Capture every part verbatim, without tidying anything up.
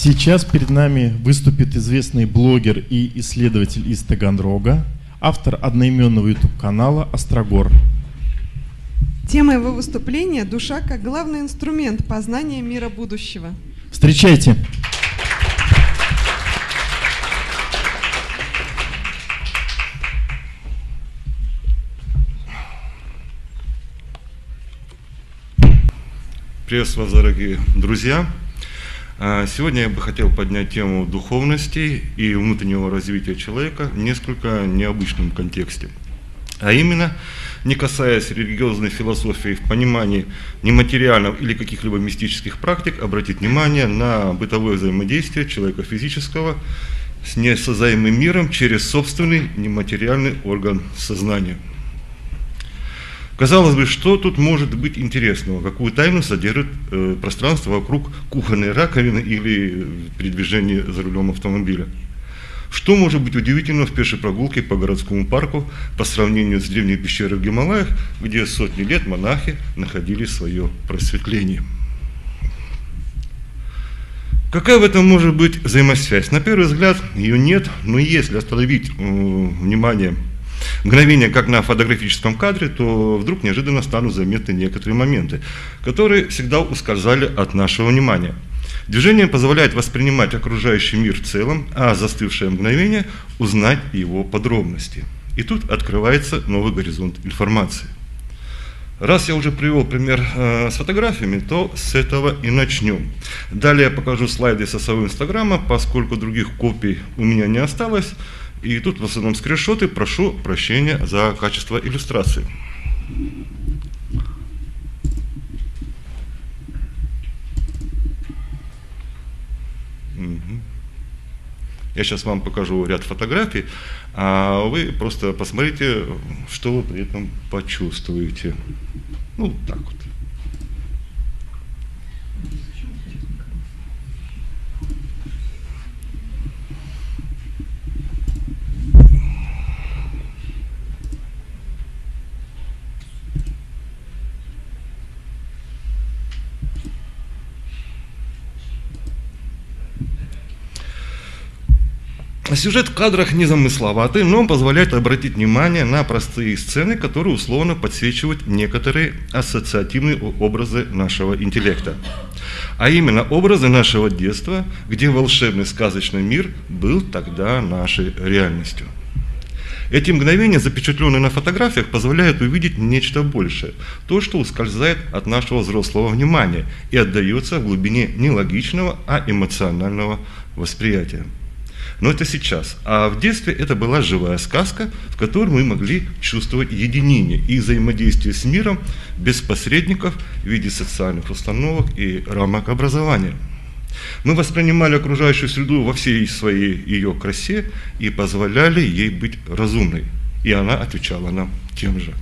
Сейчас перед нами выступит известный блогер и исследователь из Таганрога, автор одноименного ютуб-канала «Острогор». Тема его выступления – душа как главный инструмент познания мира будущего. Встречайте! Приветствую вас, дорогие друзья! Сегодня я бы хотел поднять тему духовности и внутреннего развития человека в несколько необычном контексте. А именно, не касаясь религиозной философии в понимании нематериальных или каких-либо мистических практик, обратить внимание на бытовое взаимодействие человека физического с неосязаемым миром через собственный нематериальный орган сознания. Казалось бы, что тут может быть интересного, какую тайну содержит э, пространство вокруг кухонной раковины или передвижения за рулем автомобиля. Что может быть удивительного в пешей прогулке по городскому парку по сравнению с древней пещерой в Гималаях, где сотни лет монахи находили свое просветление? Какая в этом может быть взаимосвязь? На первый взгляд ее нет, но если остановить э, внимание мгновение, как на фотографическом кадре, то вдруг неожиданно станут заметны некоторые моменты, которые всегда ускользали от нашего внимания. Движение позволяет воспринимать окружающий мир в целом, а застывшее мгновение узнать его подробности. И тут открывается новый горизонт информации. Раз я уже привел пример э, с фотографиями, то с этого и начнем. Далее я покажу слайды со своего инстаграма, поскольку других копий у меня не осталось. И тут в основном скриншоты, прошу прощения за качество иллюстрации. Я сейчас вам покажу ряд фотографий, а вы просто посмотрите, что вы при этом почувствуете. Ну, так вот. Сюжет в кадрах незамысловатый, но он позволяет обратить внимание на простые сцены, которые условно подсвечивают некоторые ассоциативные образы нашего интеллекта. А именно образы нашего детства, где волшебный сказочный мир был тогда нашей реальностью. Эти мгновения, запечатленные на фотографиях, позволяют увидеть нечто большее, то, что ускользает от нашего взрослого внимания и отдается в глубине не логичного, а эмоционального восприятия. Но это сейчас. А в детстве это была живая сказка, в которой мы могли чувствовать единение и взаимодействие с миром без посредников в виде социальных установок и рамок образования. Мы воспринимали окружающую среду во всей своей ее красе и позволяли ей быть разумной. И она отвечала нам тем же.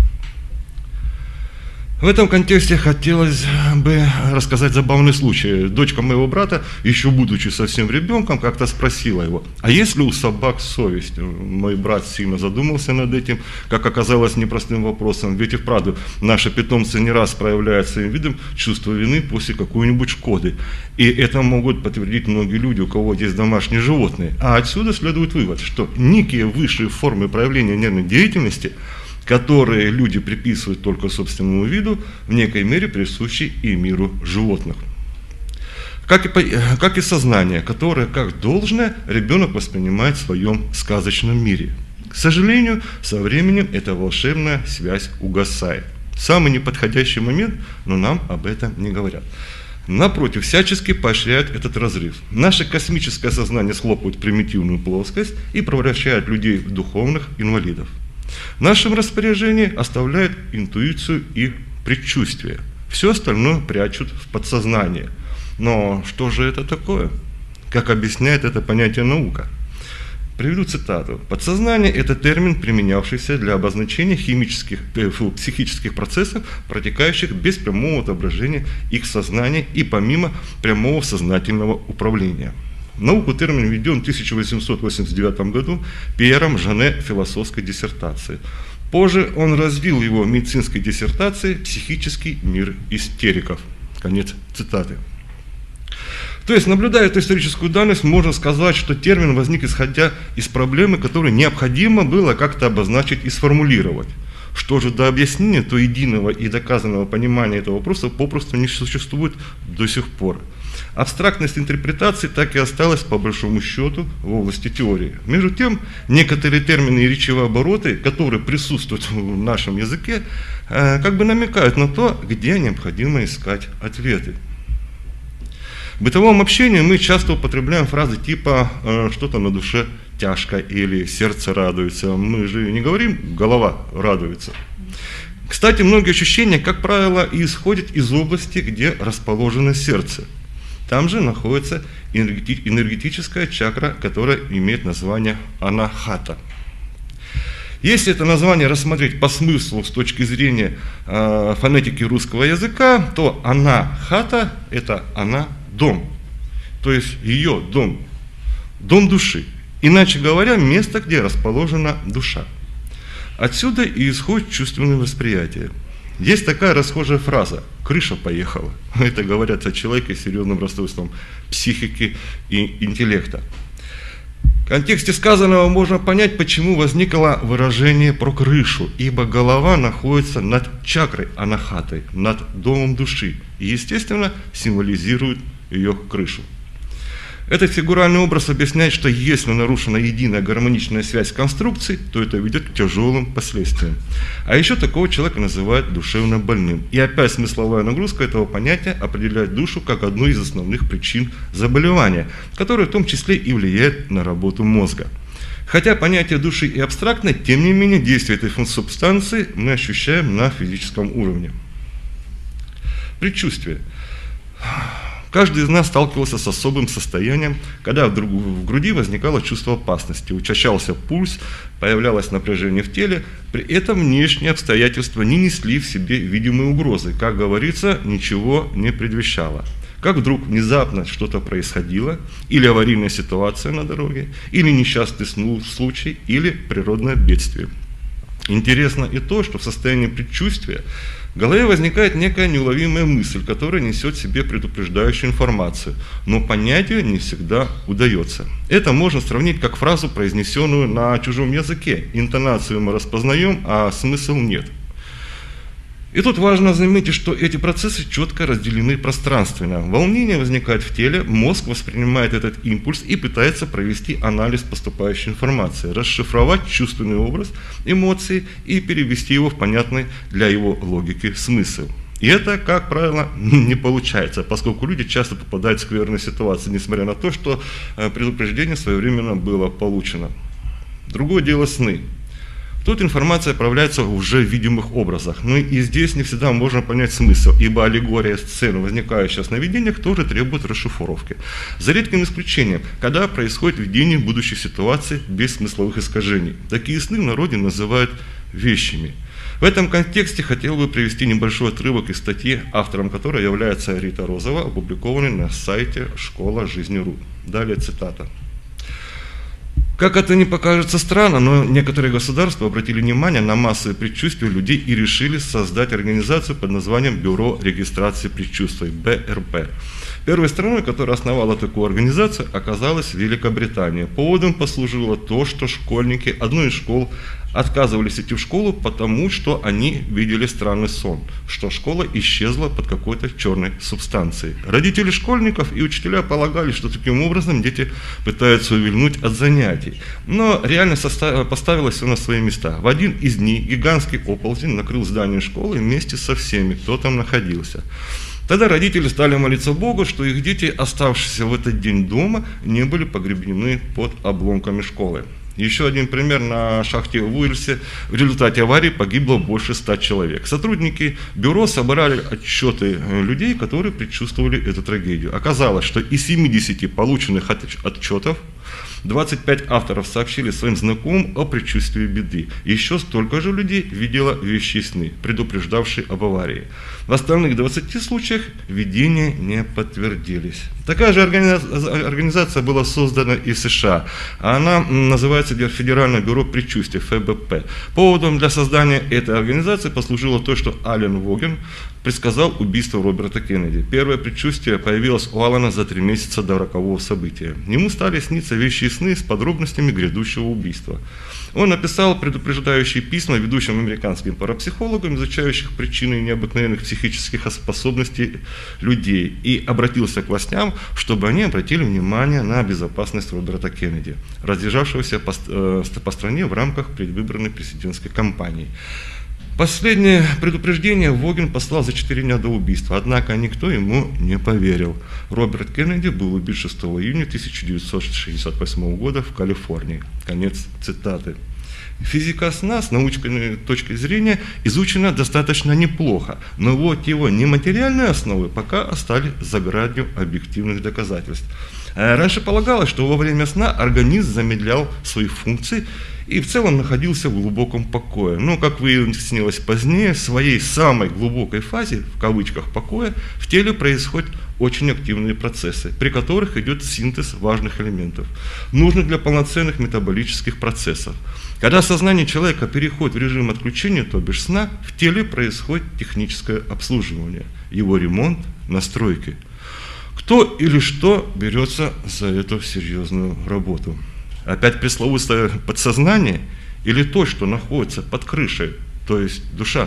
В этом контексте хотелось бы рассказать забавный случай. Дочка моего брата, еще будучи совсем ребенком, как-то спросила его: а есть ли у собак совесть? Мой брат сильно задумался над этим, как оказалось, непростым вопросом. Ведь и вправду наши питомцы не раз проявляют своим видом чувство вины после какой-нибудь шкоды. И это могут подтвердить многие люди, у кого есть домашние животные. А отсюда следует вывод, что некие высшие формы проявления нервной деятельности, которые люди приписывают только собственному виду, в некой мере присущи и миру животных. Как и, как и сознание, которое, как должное, ребенок воспринимает в своем сказочном мире. К сожалению, со временем эта волшебная связь угасает. Самый неподходящий момент, но нам об этом не говорят. Напротив, всячески поощряют этот разрыв. Наше космическое сознание схлопывает примитивную плоскость и превращает людей в духовных инвалидов. В нашем распоряжении оставляют интуицию и предчувствие. Все остальное прячут в подсознание. Но что же это такое? Как объясняет это понятие наука? Приведу цитату. Подсознание – это термин, применявшийся для обозначения химических, э, психических процессов, протекающих без прямого отображения их сознания и помимо прямого сознательного управления. В науку термин введен в тысяча восемьсот восемьдесят девятом году Пьером Жане в философской диссертации. Позже он развил его в медицинской диссертации «Психический мир истериков». Конец цитаты. В То есть, наблюдая эту историческую данность, можно сказать, что термин возник исходя из проблемы, которую необходимо было как-то обозначить и сформулировать. Что же до объяснения, то единого и доказанного понимания этого вопроса попросту не существует до сих пор. Абстрактность интерпретации так и осталась, по большому счету, в области теории. Между тем, некоторые термины и речевые обороты, которые присутствуют в нашем языке, как бы намекают на то, где необходимо искать ответы. В бытовом общении мы часто употребляем фразы типа «что-то на душе тяжко» или «сердце радуется». Мы же не говорим «голова радуется». Кстати, многие ощущения, как правило, исходят из области, где расположено сердце. Там же находится энергетическая чакра, которая имеет название анахата. Если это название рассмотреть по смыслу с точки зрения э, фонетики русского языка, то анахата – это она дом, то есть ее дом, дом души. Иначе говоря, место, где расположена душа. Отсюда и исходит чувственное восприятие. Есть такая расхожая фраза «крыша поехала». Это говорят о человеке с серьезным расстройством психики и интеллекта. В контексте сказанного можно понять, почему возникло выражение про крышу, ибо голова находится над чакрой анахатой, над домом души, и, естественно, символизирует ее крышу. Этот фигуральный образ объясняет, что если нарушена единая гармоничная связь конструкций, то это ведет к тяжелым последствиям. А еще такого человека называют душевно больным. И опять смысловая нагрузка этого понятия определяет душу как одну из основных причин заболевания, которая в том числе и влияет на работу мозга. Хотя понятие души и абстрактное, тем не менее действие этой субстанции мы ощущаем на физическом уровне. Предчувствие. Каждый из нас сталкивался с особым состоянием, когда вдруг в груди возникало чувство опасности, учащался пульс, появлялось напряжение в теле, при этом внешние обстоятельства не несли в себе видимые угрозы, как говорится, ничего не предвещало. Как вдруг внезапно что-то происходило, или аварийная ситуация на дороге, или несчастный случай, или природное бедствие. Интересно и то, что в состоянии предчувствия в голове возникает некая неуловимая мысль, которая несет в себе предупреждающую информацию, но понять ее не всегда удается. Это можно сравнить как фразу, произнесенную на чужом языке. Интонацию мы распознаем, а смысл нет. И тут важно заметить, что эти процессы четко разделены пространственно. Волнение возникает в теле, мозг воспринимает этот импульс и пытается провести анализ поступающей информации, расшифровать чувственный образ, эмоции и перевести его в понятный для его логики смысл. И это, как правило, не получается, поскольку люди часто попадают в скверные ситуации, несмотря на то, что предупреждение своевременно было получено. Другое дело сны. Тут информация проявляется уже в видимых образах, но и здесь не всегда можно понять смысл, ибо аллегория сцены, возникающая в сновидениях, тоже требует расшифровки. За редким исключением, когда происходит видение будущих ситуаций без смысловых искажений. Такие сны в народе называют вещами. В этом контексте хотел бы привести небольшой отрывок из статьи, автором которой является Рита Розова, опубликованной на сайте школа жизни точка ру. Далее цитата. Как это не покажется странно, но некоторые государства обратили внимание на массовые предчувствия людей и решили создать организацию под названием Бюро регистрации предчувствий, бэ эр пэ. Первой страной, которая основала такую организацию, оказалась Великобритания. Поводом послужило то, что школьники одной из школ отказывались идти в школу, потому что они видели странный сон, что школа исчезла под какой-то черной субстанцией. Родители школьников и учителя полагали, что таким образом дети пытаются увильнуть от занятий. Но реальность поставила все на свои места. В один из дней гигантский оползень накрыл здание школы вместе со всеми, кто там находился. Тогда родители стали молиться Богу, что их дети, оставшиеся в этот день дома, не были погребены под обломками школы. Еще один пример. На шахте в Уэльсе в результате аварии погибло больше ста человек. Сотрудники бюро собрали отчеты людей, которые предчувствовали эту трагедию. Оказалось, что из семидесяти полученных отчетов двадцать пять авторов сообщили своим знакомым о предчувствии беды. Еще столько же людей видело вещи сны, предупреждавшие об аварии. В остальных двадцати случаях видения не подтвердились. Такая же организация была создана и в США. Она называется Федеральное бюро предчувствий, эф бэ пэ. Поводом для создания этой организации послужило то, что Ален Воген, предсказал убийство Роберта Кеннеди. Первое предчувствие появилось у Аллена за три месяца до рокового события. Ему стали сниться вещи и сны с подробностями грядущего убийства. Он написал предупреждающие письма ведущим американским парапсихологам, изучающих причины необыкновенных психических способностей людей, и обратился к властям, чтобы они обратили внимание на безопасность Роберта Кеннеди, разъезжавшегося по, э, по стране в рамках предвыборной президентской кампании. Последнее предупреждение Вогин послал за четыре дня до убийства, однако никто ему не поверил. Роберт Кеннеди был убит шестого июня тысяча девятьсот шестьдесят восьмого года в Калифорнии. Конец цитаты. Физика сна с научной точки зрения изучена достаточно неплохо, но вот его нематериальные основы пока остались за гранью объективных доказательств. Раньше полагалось, что во время сна организм замедлял свои функции и в целом находился в глубоком покое. Но, как выяснилось позднее, в своей самой глубокой фазе, в кавычках, покоя, в теле происходят очень активные процессы, при которых идет синтез важных элементов, нужных для полноценных метаболических процессов. Когда сознание человека переходит в режим отключения, то бишь сна, в теле происходит техническое обслуживание, его ремонт, настройки. Кто или что берется за эту серьезную работу? Опять пресловутое подсознание или то, что находится под крышей, то есть душа?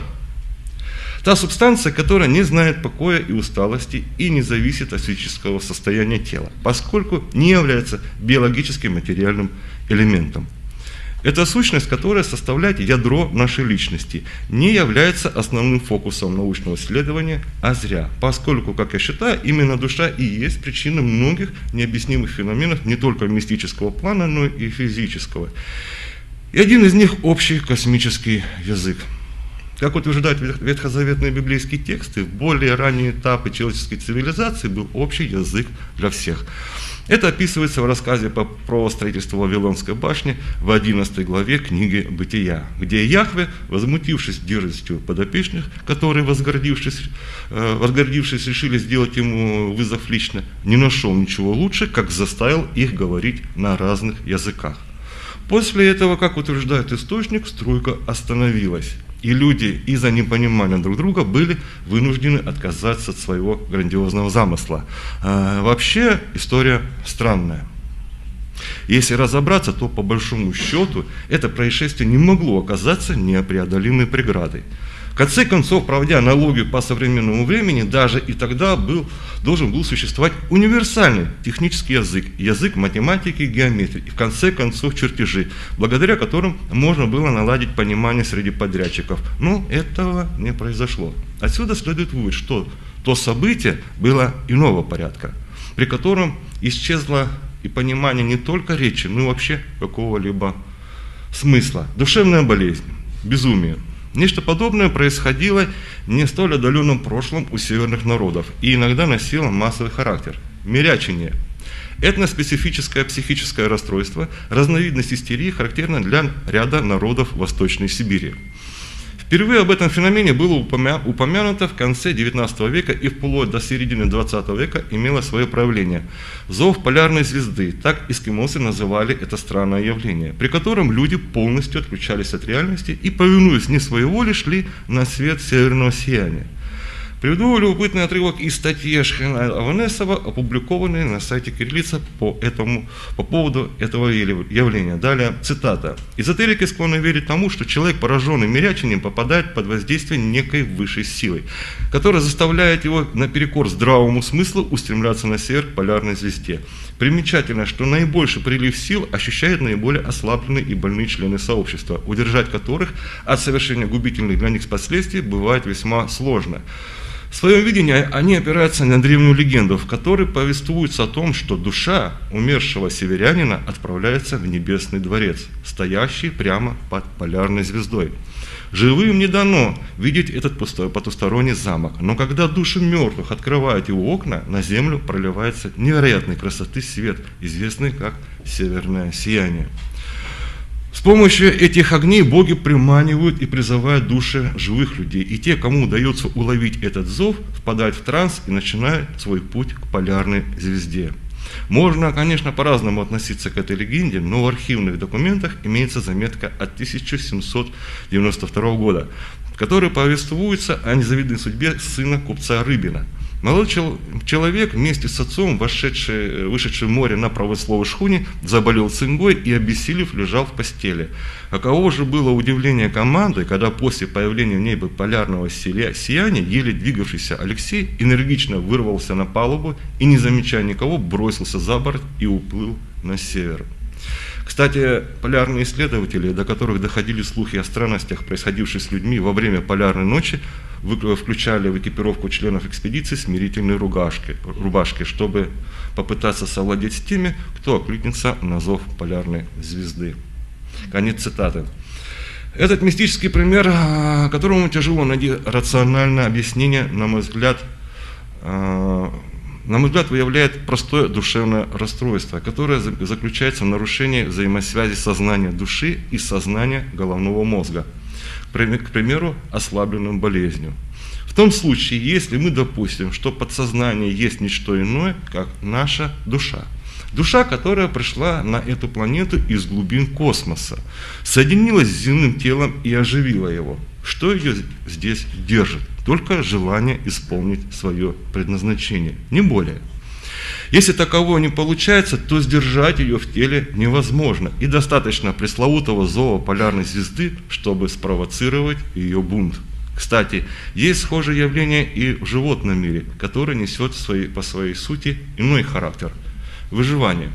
Та субстанция, которая не знает покоя и усталости и не зависит от физического состояния тела, поскольку не является биологическим материальным элементом. Эта сущность, которая составляет ядро нашей личности, не является основным фокусом научного исследования, а зря, поскольку, как я считаю, именно душа и есть причина многих необъяснимых феноменов не только мистического плана, но и физического. И один из них – общий космический язык. Как утверждают ветхозаветные библейские тексты, в более ранние этапы человеческой цивилизации был общий язык для всех. Это описывается в рассказе про строительство Вавилонской башни в одиннадцатой главе книги «Бытия», где Яхве, возмутившись дерзостью подопечных, которые, возгордившись, возгордившись, решили сделать ему вызов лично, не нашел ничего лучше, как заставил их говорить на разных языках. После этого, как утверждает источник, стройка остановилась, и люди из-за непонимания друг друга были вынуждены отказаться от своего грандиозного замысла. А, вообще история странная. Если разобраться, то по большому счету это происшествие не могло оказаться непреодолимой преградой. В конце концов, проводя аналогию по современному времени, даже и тогда был, должен был существовать универсальный технический язык, язык математики и геометрии, и в конце концов чертежи, благодаря которым можно было наладить понимание среди подрядчиков. Но этого не произошло. Отсюда следует вывод, что то событие было иного порядка, при котором исчезло и понимание не только речи, но и вообще какого-либо смысла. Душевная болезнь, безумие. Нечто подобное происходило не в столь отдаленном прошлом у северных народов и иногда носило массовый характер. Мирячение. Этноспецифическое психическое расстройство, разновидность истерии, характерна для ряда народов Восточной Сибири. Впервые об этом феномене было упомя... упомянуто в конце девятнадцатого века и вплоть до середины двадцатого века имело свое проявление. Зов полярной звезды, так эскимосы называли это странное явление, при котором люди полностью отключались от реальности и, повинуясь не своей воле, шли на свет северного сияния. Приведу любопытный отрывок из статьи Шхена Аванесова, опубликованной на сайте Кириллица по, этому, по поводу этого явления. Далее цитата. «Эзотерики склонны верить тому, что человек, пораженный мирячением, попадает под воздействие некой высшей силы, которая заставляет его наперекор здравому смыслу устремляться на север к полярной звезде. Примечательно, что наибольший прилив сил ощущают наиболее ослабленные и больные члены сообщества, удержать которых от совершения губительных для них последствий бывает весьма сложно». В своем видении они опираются на древнюю легенду, в которой повествуется о том, что душа умершего северянина отправляется в небесный дворец, стоящий прямо под полярной звездой. Живым не дано видеть этот потусторонний замок, но когда души мертвых открывают его окна, на землю проливается невероятной красоты свет, известный как северное сияние. С помощью этих огней боги приманивают и призывают души живых людей, и те, кому удается уловить этот зов, впадают в транс и начинают свой путь к полярной звезде. Можно, конечно, по-разному относиться к этой легенде, но в архивных документах имеется заметка от тысяча семьсот девяносто второго года. в которой повествуется о незавидной судьбе сына купца Рыбина. Молодой чел человек вместе с отцом, вошедший, вышедший в море на промысловой шхуне, заболел цингой и, обессилев, лежал в постели. Каково же было удивление команды, когда после появления в небе полярного сияния, еле двигавшийся Алексей энергично вырвался на палубу и, не замечая никого, бросился за борт и уплыл на север. Кстати, полярные исследователи, до которых доходили слухи о странностях, происходивших с людьми во время полярной ночи, включали в экипировку членов экспедиции смирительные рубашки, рубашки, чтобы попытаться совладеть с теми, кто откликнется на зов полярной звезды. Конец цитаты. Этот мистический пример, которому тяжело найти рациональное объяснение, на мой взгляд, на мой взгляд, выявляет простое душевное расстройство, которое заключается в нарушении взаимосвязи сознания души и сознания головного мозга, к примеру, ослабленным болезнью. В том случае, если мы допустим, что подсознание есть не что иное, как наша душа, душа, которая пришла на эту планету из глубин космоса, соединилась с земным телом и оживила его, что ее здесь держит? Только желание исполнить свое предназначение, не более. Если такового не получается, то сдержать ее в теле невозможно, и достаточно пресловутого зова полярной звезды, чтобы спровоцировать ее бунт. Кстати, есть схожее явление и в животном мире, которое несет свои, по своей сути иной характер – выживание.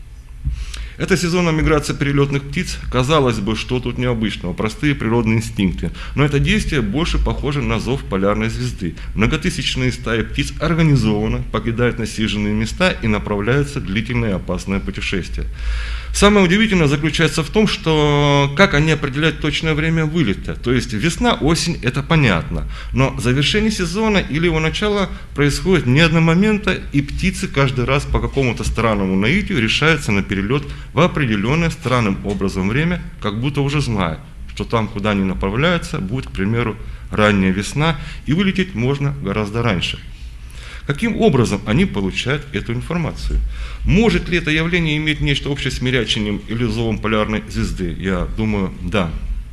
Это сезонная миграция перелетных птиц. Казалось бы, что тут необычного, простые природные инстинкты. Но это действие больше похоже на зов полярной звезды. Многотысячные стаи птиц организованно покидают насиженные места и направляются в длительное и опасное путешествие. Самое удивительное заключается в том, что как они определяют точное время вылета. То есть весна, осень – это понятно. Но завершение сезона или его начало происходит не одномоментно, и птицы каждый раз по какому-то странному наитию решаются на перелет в определенное странным образом время, как будто уже зная, что там, куда они направляются, будет, к примеру, ранняя весна, и вылететь можно гораздо раньше. Каким образом они получают эту информацию? Может ли это явление иметь нечто общее с мирячением или зовом полярной звезды? Я думаю, да.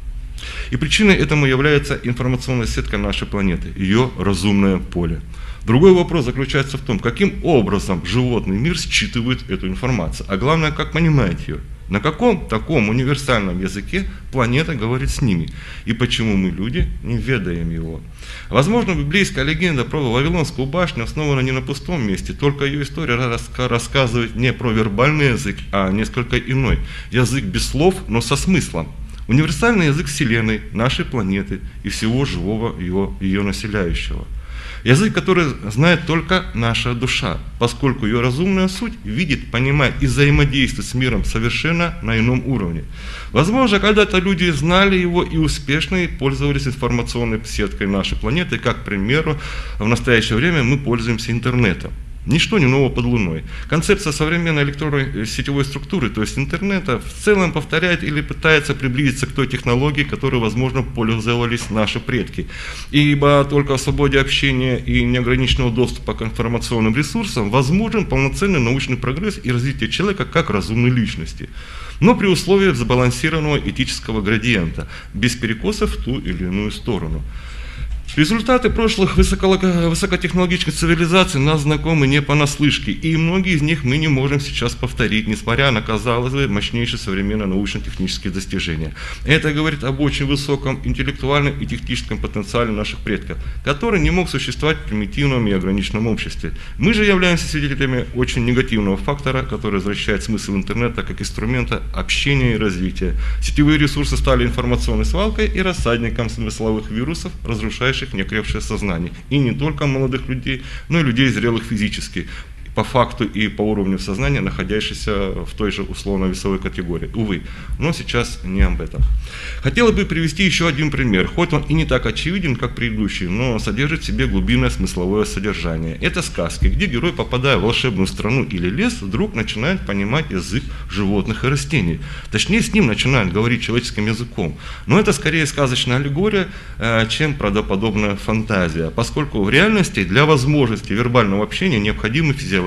И причиной этому является информационная сетка нашей планеты, ее разумное поле. Другой вопрос заключается в том, каким образом животный мир считывает эту информацию, а главное, как понимает ее. На каком таком универсальном языке планета говорит с ними, и почему мы, люди, не ведаем его. Возможно, библейская легенда про Вавилонскую башню основана не на пустом месте, только ее история рассказывает не про вербальный язык, а несколько иной. Язык без слов, но со смыслом. Универсальный язык Вселенной, нашей планеты и всего живого ее, ее населяющего. Язык, который знает только наша душа, поскольку ее разумная суть видит, понимает и взаимодействует с миром совершенно на ином уровне. Возможно, когда-то люди знали его и успешно пользовались информационной сеткой нашей планеты, как, к примеру, в настоящее время мы пользуемся интернетом. Ничто не ново под луной. Концепция современной электронной сетевой структуры, то есть интернета, в целом повторяет или пытается приблизиться к той технологии, которой, возможно, пользовались наши предки. Ибо только в свободе общения и неограниченного доступа к информационным ресурсам возможен полноценный научный прогресс и развитие человека как разумной личности. Но при условии сбалансированного этического градиента, без перекосов в ту или иную сторону. Результаты прошлых высокотехнологических цивилизаций нас знакомы не понаслышке, и многие из них мы не можем сейчас повторить, несмотря на, казалось бы, мощнейшие современные научно-технические достижения. Это говорит об очень высоком интеллектуальном и техническом потенциале наших предков, который не мог существовать в примитивном и ограниченном обществе. Мы же являемся свидетелями очень негативного фактора, который возвращает смысл интернета как инструмента общения и развития. Сетевые ресурсы стали информационной свалкой и рассадником смысловых вирусов, разрушающих неокрепшее сознание. И не только молодых людей, но и людей зрелых физически, по факту и по уровню сознания, находящихся в той же условно-весовой категории. Увы, но сейчас не об этом. Хотелось бы привести еще один пример, хоть он и не так очевиден, как предыдущий, но содержит в себе глубинное смысловое содержание. Это сказки, где герой, попадая в волшебную страну или лес, вдруг начинает понимать язык животных и растений. Точнее, с ним начинает говорить человеческим языком. Но это скорее сказочная аллегория, чем правдоподобная фантазия, поскольку в реальности для возможности вербального общения необходимы физиологические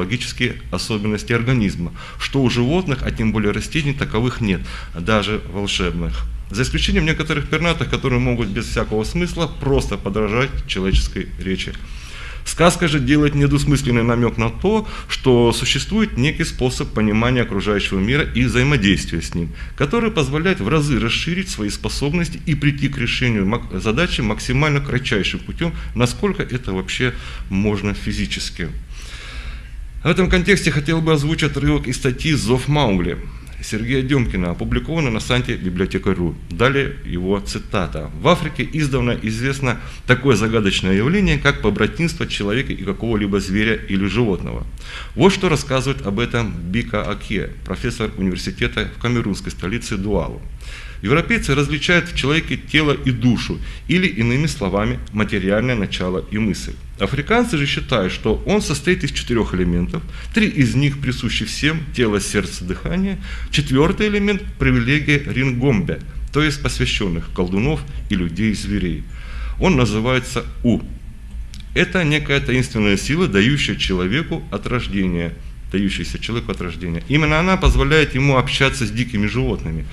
физиологические особенности организма, что у животных, а тем более растений, таковых нет, даже волшебных. За исключением некоторых пернатых, которые могут без всякого смысла просто подражать человеческой речи. Сказка же делает недвусмысленный намек на то, что существует некий способ понимания окружающего мира и взаимодействия с ним, который позволяет в разы расширить свои способности и прийти к решению задачи максимально кратчайшим путем, насколько это вообще можно физически. В этом контексте хотел бы озвучить отрывок из статьи «Зов Маугли» Сергея Демкина, опубликовано на сайте библиотека точка ру. Далее его цитата. «В Африке издавна известно такое загадочное явление, как побратимство человека и какого-либо зверя или животного». Вот что рассказывает об этом Бика Аке, профессор университета в камерунской столице Дуалу. Европейцы различают в человеке тело и душу, или, иными словами, материальное начало и мысль. Африканцы же считают, что он состоит из четырех элементов, три из них присущи всем – тело, сердце, дыхание, четвертый элемент – привилегия рингомбе, то есть посвященных колдунов и людей и зверей. Он называется У. Это некая таинственная сила, дающая человеку от рождения, дающаяся человеку от рождения. Именно она позволяет ему общаться с дикими животными.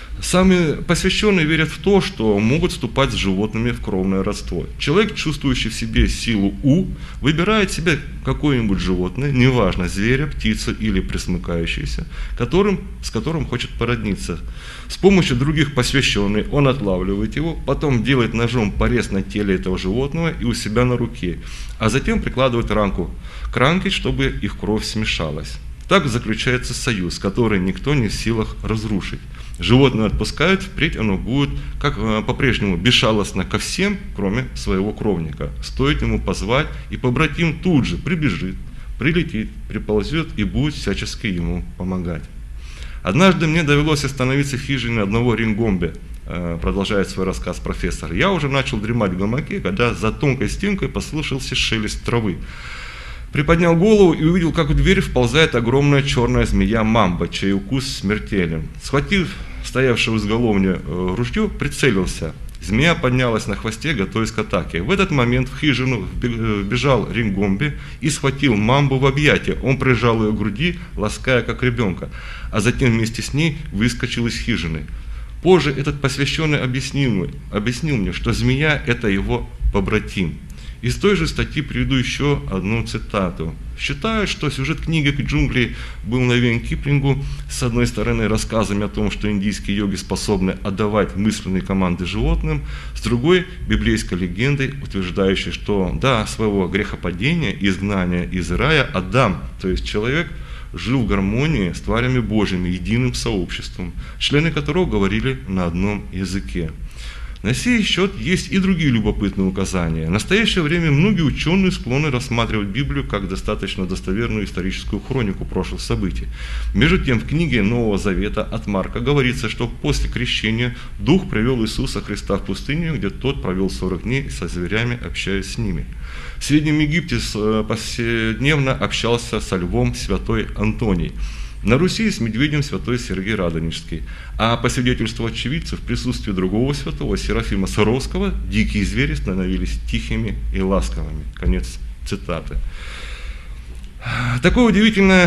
Сами посвященные верят в то, что могут вступать с животными в кровное родство. Человек, чувствующий в себе силу У, выбирает себе какое-нибудь животное, неважно, зверя, птицу или пресмыкающееся, которым, с которым хочет породниться. С помощью других посвященных он отлавливает его, потом делает ножом порез на теле этого животного и у себя на руке, а затем прикладывает ранку к ранке, чтобы их кровь смешалась. Так заключается союз, который никто не в силах разрушить. Животное отпускают, впредь оно будет, как по-прежнему, безжалостно ко всем, кроме своего кровника. Стоит ему позвать, и побратим тут же прибежит, прилетит, приползет и будет всячески ему помогать. Однажды мне довелось остановиться в хижине одного рингомбе, продолжает свой рассказ профессор. Я уже начал дремать в гамаке, когда за тонкой стенкой послышался шелест травы. Приподнял голову и увидел, как в дверь вползает огромная черная змея мамба, чей укус смертелен. Схватив стоявшего в изголовье ружье, прицелился. Змея поднялась на хвосте, готовясь к атаке. В этот момент в хижину вбежал рингомби и схватил мамбу в объятия. Он прижал ее к груди, лаская как ребенка, а затем вместе с ней выскочил из хижины. Позже этот посвященный объяснил, объяснил мне, что змея – это его побратим. Из той же статьи приведу еще одну цитату. Считают, что сюжет книги «Джунгли» был навеян Киплингу, с одной стороны, рассказами о том, что индийские йоги способны отдавать мысленные команды животным, с другой – библейской легендой, утверждающей, что до своего грехопадения и изгнания из рая Адам, то есть человек, жил в гармонии с тварями Божьими, единым сообществом, члены которого говорили на одном языке. На сей счет есть и другие любопытные указания. В настоящее время многие ученые склонны рассматривать Библию как достаточно достоверную историческую хронику прошлых событий. Между тем, в книге Нового Завета от Марка говорится, что после крещения Дух привел Иисуса Христа в пустыню, где Тот провел сорок дней со зверями, общаясь с ними. В Среднем Египте повседневно общался со львом святой Антоний. На Руси с медведем святой Сергий Радонежский, а по свидетельству очевидцев в присутствии другого святого Серафима Саровского дикие звери становились тихими и ласковыми. Конец цитаты. Такое удивительное,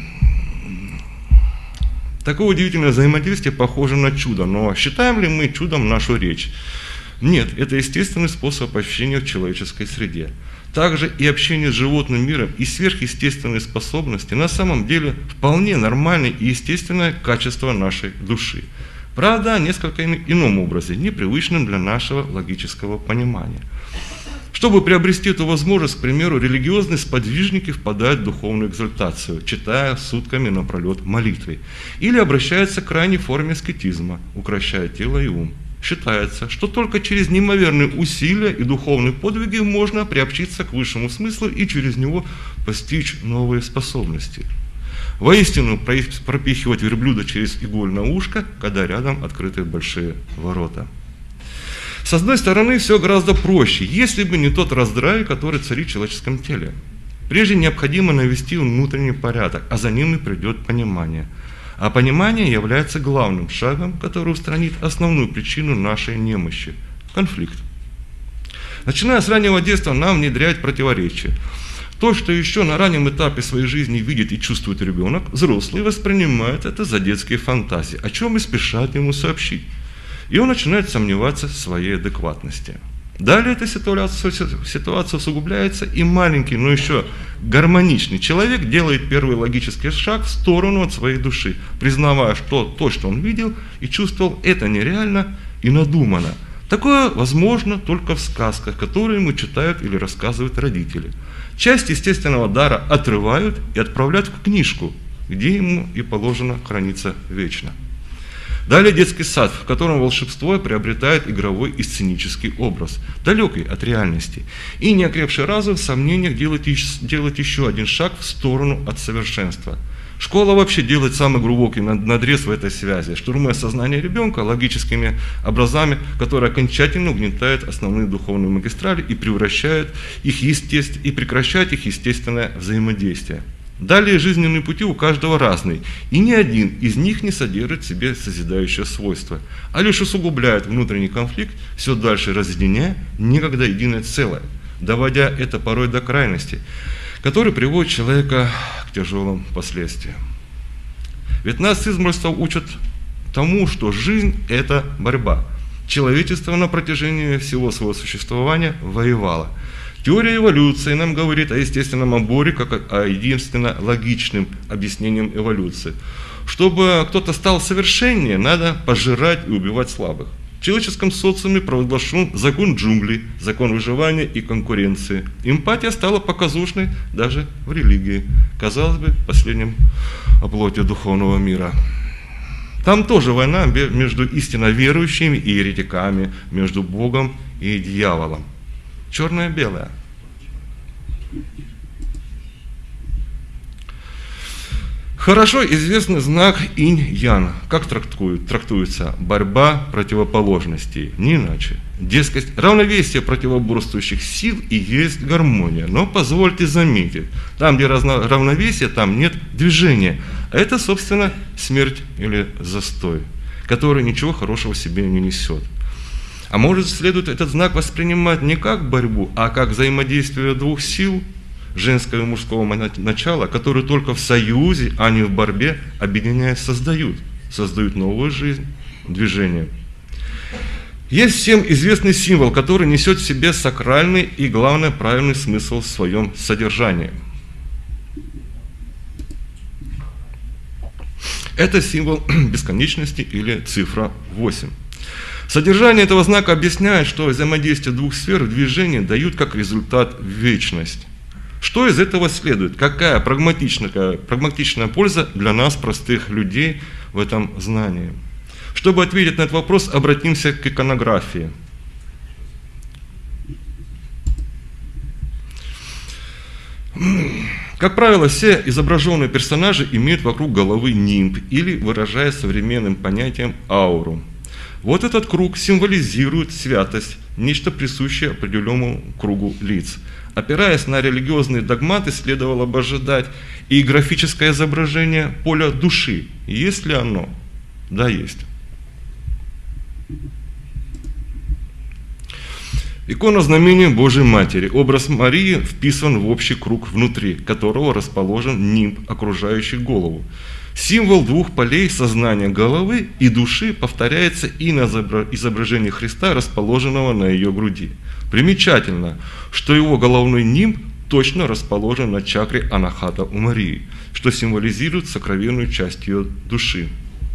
такое удивительное взаимодействие похоже на чудо, но считаем ли мы чудом нашу речь? Нет, это естественный способ общения в человеческой среде. Также и общение с животным миром и сверхъестественные способности на самом деле вполне нормальное и естественное качество нашей души. Правда, в несколько ином образе, непривычным для нашего логического понимания. Чтобы приобрести эту возможность, к примеру, религиозные сподвижники впадают в духовную экзальтацию, читая сутками напролет молитвы, или обращаются к крайней форме аскетизма, укрощая тело и ум. Считается, что только через неимоверные усилия и духовные подвиги можно приобщиться к высшему смыслу и через него постичь новые способности. Воистину, пропихивать верблюда через игольное ушко, когда рядом открыты большие ворота. С одной стороны, все гораздо проще, если бы не тот раздрай, который царит в человеческом теле. Прежде необходимо навести внутренний порядок, а за ним и придет понимание. А понимание является главным шагом, который устранит основную причину нашей немощи – конфликт. Начиная с раннего детства нам внедряют противоречия. То, что еще на раннем этапе своей жизни видит и чувствует ребенок, взрослый воспринимает это за детские фантазии, о чем и спешат ему сообщить. И он начинает сомневаться в своей адекватности. Далее эта ситуация, ситуация усугубляется, и маленький, но еще гармоничный человек делает первый логический шаг в сторону от своей души, признавая, что то, что он видел и чувствовал, это нереально и надумано. Такое возможно только в сказках, которые ему читают или рассказывают родители. Часть естественного дара отрывают и отправляют в книжку, где ему и положено храниться вечно. Далее детский сад, в котором волшебство приобретает игровой и сценический образ, далекий от реальности. И неокрепший разум в сомнениях делает, делает еще один шаг в сторону от совершенства. Школа вообще делает самый глубокий надрез в этой связи, штурмуя сознание ребенка логическими образами, которые окончательно угнетают основные духовные магистрали и превращают их естественно, и прекращают их естественное взаимодействие. Далее жизненные пути у каждого разные, и ни один из них не содержит в себе созидающее свойство, а лишь усугубляет внутренний конфликт, все дальше разъединяя некогда единое целое, доводя это порой до крайности, который приводит человека к тяжелым последствиям. Ведь нас с измольства учат тому, что жизнь – это борьба. Человечество на протяжении всего своего существования воевало. Теория эволюции нам говорит о естественном отборе как о единственно логичном объяснении эволюции. Чтобы кто-то стал совершеннее, надо пожирать и убивать слабых. В человеческом социуме провозглашен закон джунглей, закон выживания и конкуренции. Эмпатия стала показушной даже в религии, казалось бы, последнем оплоте духовного мира. Там тоже война между истинно верующими и еретиками, между Богом и дьяволом. Черное-белое. Хорошо известный знак инь-ян. Как трактует, трактуется борьба противоположностей, не иначе. Дескать, равновесие противоборствующих сил и есть гармония. Но позвольте заметить, там, где разно, равновесие, там нет движения. А это, собственно, смерть или застой, который ничего хорошего в себе не несет. А может, следует этот знак воспринимать не как борьбу, а как взаимодействие двух сил, женского и мужского начала, которые только в союзе, а не в борьбе, объединяясь, создают, создают новую жизнь, движение. Есть всем известный символ, который несет в себе сакральный и, главное, правильный смысл в своем содержании. Это символ бесконечности или цифра восемь. Содержание этого знака объясняет, что взаимодействие двух сфер движения дают как результат вечность. Что из этого следует? Какая прагматичная, прагматичная польза для нас, простых людей, в этом знании? Чтобы ответить на этот вопрос, обратимся к иконографии. Как правило, все изображенные персонажи имеют вокруг головы нимб или, выражая современным понятием, ауру. Вот этот круг символизирует святость, нечто присущее определенному кругу лиц. Опираясь на религиозные догматы, следовало бы ожидать и графическое изображение поля души. Есть ли оно? Да, есть. Икона знамения Божьей Матери. Образ Марии вписан в общий круг, внутри которого расположен нимб, окружающий голову. Символ двух полей сознания головы и души повторяется и на изображении Христа, расположенного на ее груди. Примечательно, что его головной нимб точно расположен на чакре Анахата у Марии, что символизирует сокровенную часть ее души.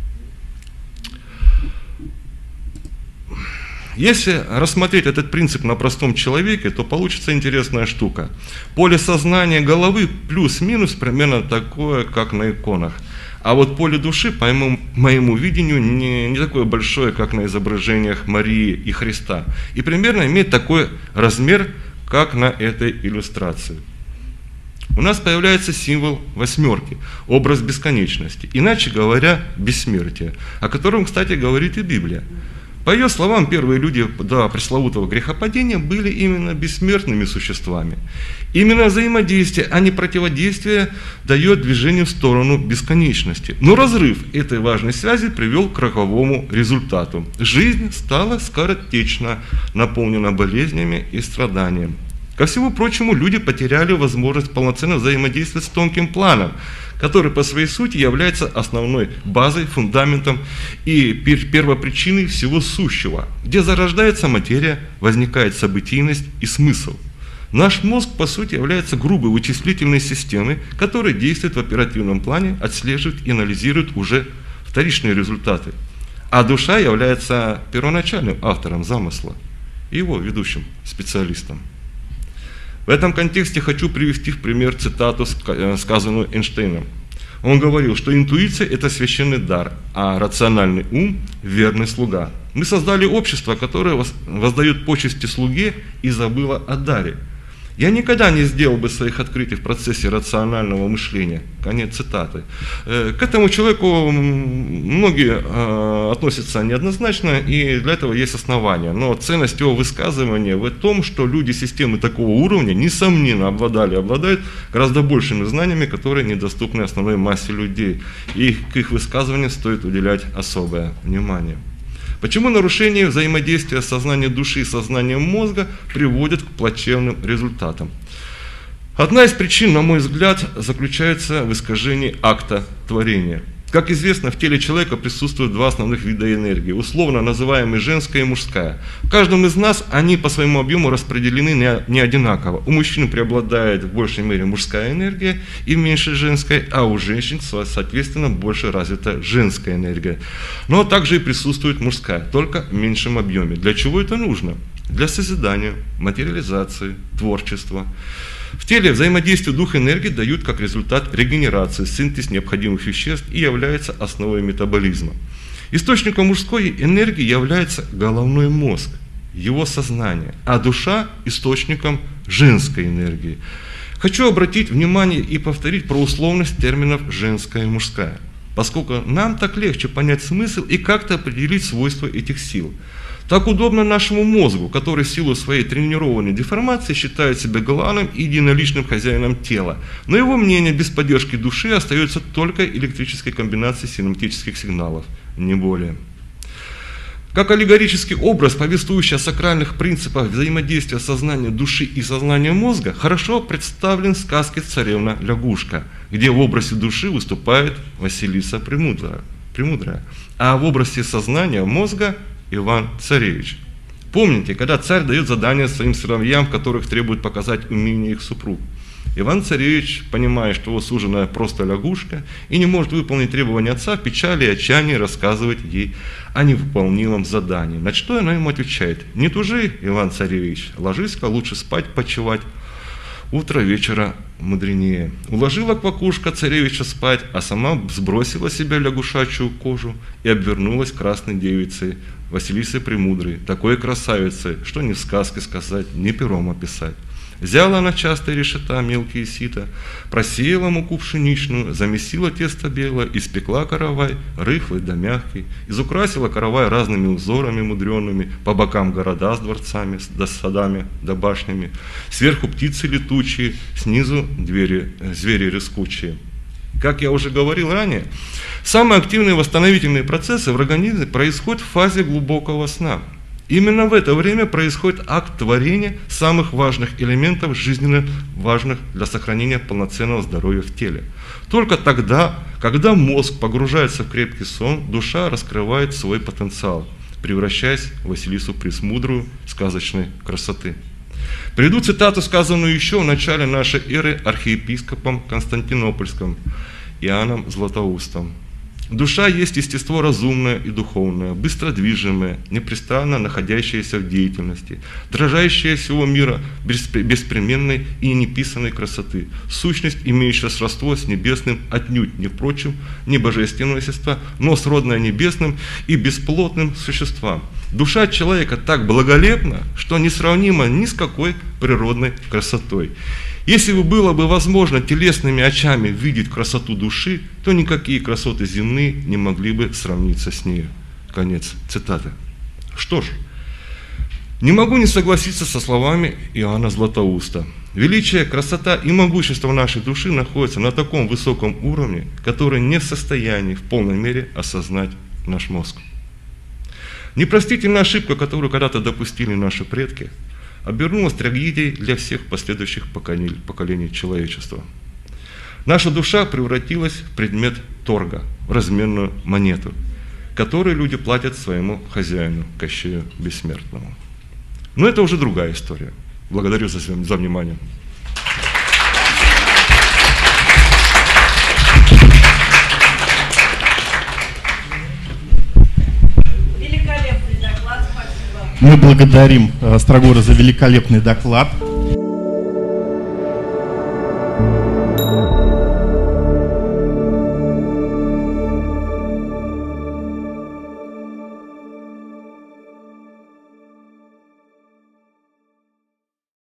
Если рассмотреть этот принцип на простом человеке, то получится интересная штука. Поле сознания головы плюс-минус примерно такое, как на иконах. А вот поле души, по моему, моему видению, не, не такое большое, как на изображениях Марии и Христа. И примерно имеет такой размер, как на этой иллюстрации. У нас появляется символ восьмерки, образ бесконечности, иначе говоря, бессмертия, о котором, кстати, говорит и Библия. По ее словам, первые люди до пресловутого грехопадения были именно бессмертными существами. Именно взаимодействие, а не противодействие, дает движение в сторону бесконечности. Но разрыв этой важной связи привел к роковому результату. Жизнь стала скоротечна, наполнена болезнями и страданием. Ко всему прочему, люди потеряли возможность полноценно взаимодействовать с тонким планом, который по своей сути является основной базой, фундаментом и первопричиной всего сущего, где зарождается материя, возникает событийность и смысл. Наш мозг, по сути, является грубой вычислительной системой, которая действует в оперативном плане, отслеживает и анализирует уже вторичные результаты. А душа является первоначальным автором замысла и его ведущим специалистом. В этом контексте хочу привести в пример цитату, сказанную Эйнштейном. Он говорил, что интуиция – это священный дар, а рациональный ум – верный слуга. Мы создали общество, которое воздает почести слуге и забыло о даре. Я никогда не сделал бы своих открытий в процессе рационального мышления. Конец цитаты. К этому человеку многие относятся неоднозначно, и для этого есть основания. Но ценность его высказывания в том, что люди системы такого уровня, несомненно, обладали, обладают гораздо большими знаниями, которые недоступны основной массе людей. И к их высказываниям стоит уделять особое внимание. Почему нарушение взаимодействия сознания души и сознания мозга приводит к плачевным результатам? Одна из причин, на мой взгляд, заключается в искажении акта творения. Как известно, в теле человека присутствуют два основных вида энергии, условно называемые женская и мужская. В каждом из нас они по своему объему распределены не одинаково. У мужчин преобладает в большей мере мужская энергия и меньше женской, а у женщин, соответственно, больше развита женская энергия. Но также и присутствует мужская, только в меньшем объеме. Для чего это нужно? Для созидания, материализации, творчества. В теле взаимодействие двух энергий дают как результат регенерации, синтез необходимых веществ и является основой метаболизма. Источником мужской энергии является головной мозг, его сознание, а душа – источником женской энергии. Хочу обратить внимание и повторить про условность терминов «женская» и «мужская», поскольку нам так легче понять смысл и как-то определить свойства этих сил. Так удобно нашему мозгу, который в силу своей тренированной деформации считает себя главным и единоличным хозяином тела. Но его мнение без поддержки души остается только электрической комбинацией синаптических сигналов, не более. Как аллегорический образ, повествующий о сакральных принципах взаимодействия сознания души и сознания мозга, хорошо представлен в сказке «Царевна-лягушка», где в образе души выступает Василиса Премудрая, а в образе сознания мозга – Иван-Царевич. Помните, когда царь дает задания своим сыновьям, в которых требует показать умение их супруг. Иван-Царевич, понимая, что его суженая просто лягушка и не может выполнить требования отца, в печали и отчаянии рассказывает ей о невыполнимом задании. На что она ему отвечает: «Не тужи, Иван-Царевич, ложись-ка лучше спать, почивать. Утро вечера мудренее». Уложила квакушка царевича спать, а сама сбросила с себя лягушачью кожу и обвернулась красной девицей Василисой Премудрой, такой красавицей, что ни в сказке сказать, ни пером описать. Взяла она частые решета, мелкие сито, просеяла муку пшеничную, замесила тесто белое, испекла каравай, рыхлый да мягкий, изукрасила каравай разными узорами мудреными, по бокам города с дворцами, да садами да башнями, сверху птицы летучие, снизу двери, звери рискучие. Как я уже говорил ранее, самые активные восстановительные процессы в организме происходят в фазе глубокого сна. Именно в это время происходит акт творения самых важных элементов, жизненно важных для сохранения полноценного здоровья в теле. Только тогда, когда мозг погружается в крепкий сон, душа раскрывает свой потенциал, превращаясь в Василису Премудрую сказочной красоты. Приведу цитату, сказанную еще в начале нашей эры архиепископом Константинопольским Иоанном Златоустом. Душа есть естество разумное и духовное, быстродвижимое, непрестанно находящееся в деятельности, дрожащее всего мира беспременной и неписанной красоты, сущность, имеющая сродство с небесным, отнюдь не впрочем, не божественного естества, но сродное небесным и бесплотным существам. Душа человека так благолепна, что несравнима ни с какой природной красотой. Если бы было бы возможно телесными очами видеть красоту души, то никакие красоты земные не могли бы сравниться с ней. Конец цитаты. Что ж, не могу не согласиться со словами Иоанна Златоуста. Величие, красота и могущество нашей души находятся на таком высоком уровне, который не в состоянии в полной мере осознать наш мозг. Непростительная ошибка, которую когда-то допустили наши предки, обернулась трагедией для всех последующих поколений, поколений человечества. Наша душа превратилась в предмет торга, в разменную монету, которую люди платят своему хозяину, Кощею Бессмертному. Но это уже другая история. Благодарю за, за внимание. Мы благодарим Строгора за великолепный доклад.